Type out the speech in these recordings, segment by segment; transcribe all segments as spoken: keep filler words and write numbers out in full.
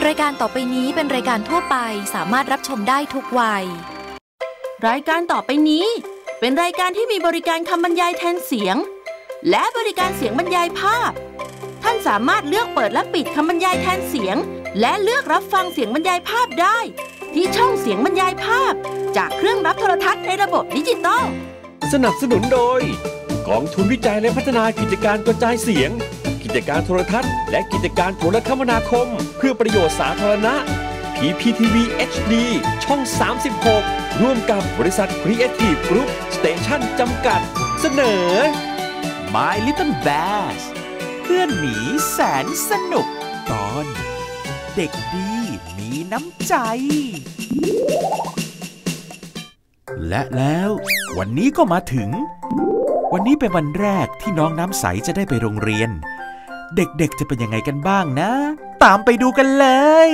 รายการต่อไปนี้เป็นรายการทั่วไปสามารถรับชมได้ทุกวัยรายการต่อไปนี้เป็นรายการที่มีบริการคำบรรยายแทนเสียงและบริการเสียงบรรยายภาพท่านสามารถเลือกเปิดและปิดคำบรรยายแทนเสียงและเลือกรับฟังเสียงบรรยายภาพได้ที่ช่องเสียงบรรยายภาพจากเครื่องรับโทรทัศน์ในระบบดิจิตอลสนับสนุนโดยกองทุนวิจัยและพัฒนากิจการกระจายเสียงกิจการโทรทัศน์และกิจการโทรคมนาคมเพื่อประโยชน์สาธารณะ พี พี ที วี เอช ดี ช่องสามสิบหกร่วมกับบริษัท Creative Group Station จำกัดเสนอ My Little Bears เพื่อนหมีแสนสนุกตอนเด็กดีมีน้ำใจและแล้ววันนี้ก็มาถึงวันนี้เป็นวันแรกที่น้องน้ำใสจะได้ไปโรงเรียนเด็กๆจะเป็นยังไงกันบ้างนะตามไปดูกันเลย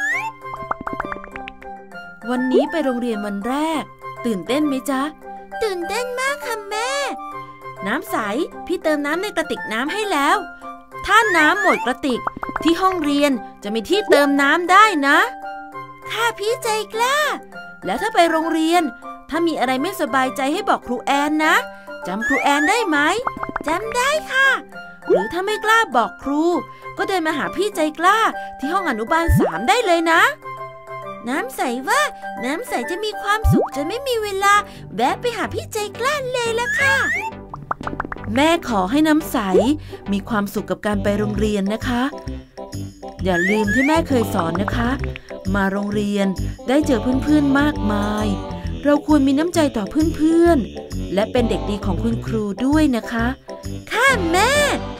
วันนี้ไปโรงเรียนวันแรกตื่นเต้นไหมจ๊ะตื่นเต้นมากค่ะแม่น้ำใสพี่เติมน้ำในกระติกน้ำให้แล้วถ้าน้ำหมดกระติกที่ห้องเรียนจะมีที่เติมน้ำได้นะค่ะพี่ใจกล้าแล้วถ้าไปโรงเรียนถ้ามีอะไรไม่สบายใจให้บอกครูแอนนะจำครูแอนได้ไหมจำได้ค่ะหรือถ้าไม่กล้าบอกครูก็เดินมาหาพี่ใจกล้าที่ห้องอนุบาลสามได้เลยนะน้ำใสว่าน้ำใสจะมีความสุขจนไม่มีเวลาแวะไปหาพี่ใจกล้าเลยละค่ะแม่ขอให้น้ำใสมีความสุขกับการไปโรงเรียนนะคะอย่าลืมที่แม่เคยสอนนะคะมาโรงเรียนได้เจอเพื่อนๆมากมายเราควรมีน้ำใจต่อเพื่อนๆและเป็นเด็กดีของคุณครูด้วยนะคะค่ะแม่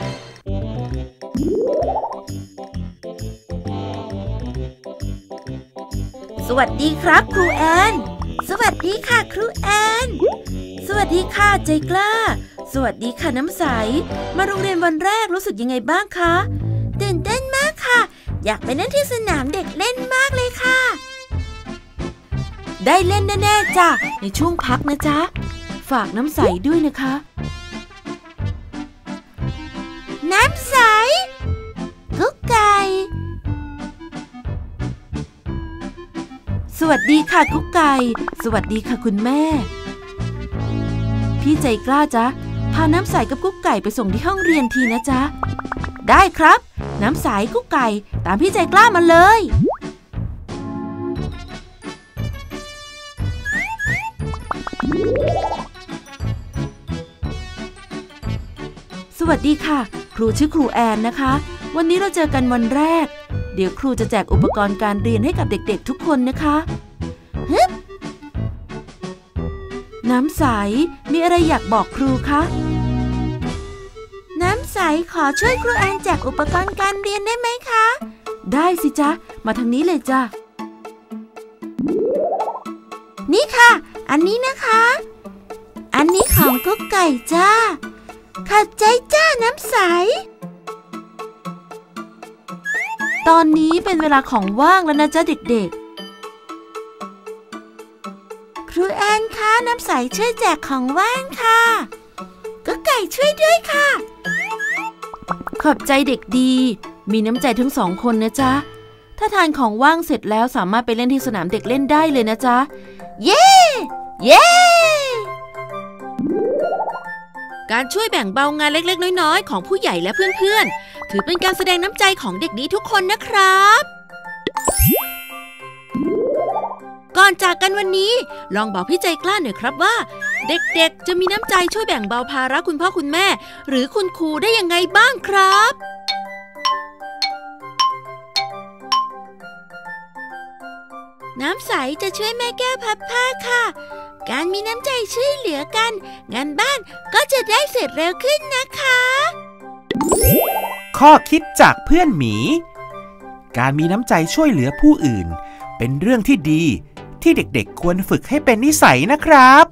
สวัสดีครับครูแอนสวัสดีค่ะครูแอนสวัสดีค่ะใจกล้าสวัสดีค่ะน้ำใสมาโรงเรียนวันแรกรู้สึกยังไงบ้างคะตื่นเต้นมากค่ะอยากไปเล่นที่สนามเด็กเล่นมากเลยค่ะได้เล่นแน่ๆจ้ะในช่วงพักนะจ๊ะฝากน้ำใสด้วยนะคะน้ำใสกุ๊กไก่สวัสดีค่ะกุ๊กไก่สวัสดีค่ะคุณแม่พี่ใจกล้าจ๊ะพาน้ำใสกับกุ๊กไก่ไปส่งที่ห้องเรียนทีนะจ๊ะได้ครับน้ำใสกุ๊กไก่ตามพี่ใจกล้ามาเลยสวัสดีค่ะครูชื่อครูแอนนะคะวันนี้เราเจอกันวันแรกเดี๋ยวครูจะแจกอุปกรณ์การเรียนให้กับเด็กๆทุกคนนะคะฮึบน้ำใสมีอะไรอยากบอกครูคะน้ำใสขอช่วยครูแอนแจกอุปกรณ์การเรียนได้ไหมคะได้สิจ๊ะมาทางนี้เลยจ้ะนี่ค่ะอันนี้นะคะอันนี้ของกุ๊กไก่จ้าขอบใจจ้าน้ำใสตอนนี้เป็นเวลาของว่างแล้วนะจ๊ะเด็กๆครูแอนคะน้ำใสช่วยแจกของว่างค่ะกุ๊กไก่ช่วยด้วยค่ะขอบใจเด็กดีมีน้ำใจทั้งสองคนนะจ๊ะถ้าทานของว่างเสร็จแล้วสามารถไปเล่นที่สนามเด็กเล่นได้เลยนะจ๊ะเย้เย้การช่วยแบ่งเบางานเล็กๆน้อยๆของผู้ใหญ่และเพื่อนๆถือเป็นการแสดงน้ำใจของเด็กดีทุกคนนะครับก่อนจากกันวันนี้ลองบอกพี่ใจกล้าหน่อยครับว่าเด็กๆจะมีน้ำใจช่วยแบ่งเบาภาระคุณพ่อคุณแม่หรือคุณครูได้ยังไงบ้างครับน้ำใสจะช่วยแม่แก้วพับผ้าค่ะการมีน้ำใจช่วยเหลือกันงานบ้านก็จะได้เสร็จเร็วขึ้นนะคะข้อคิดจากเพื่อนหมีการมีน้ำใจช่วยเหลือผู้อื่นเป็นเรื่องที่ดีที่เด็กๆควรฝึกให้เป็นนิสัยนะครับ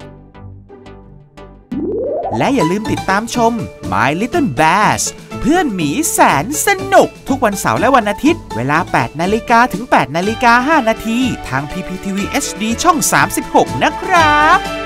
และอย่าลืมติดตามชม My Little Bears เพื่อนหมีแสนสนุกทุกวันเสาร์และวันอาทิตย์เวลา แปดนาฬิกา ถึง แปดนาฬิกาห้านาทีทาง พี พี ที วี เอช ดี ช่องสามสิบหกนะครับ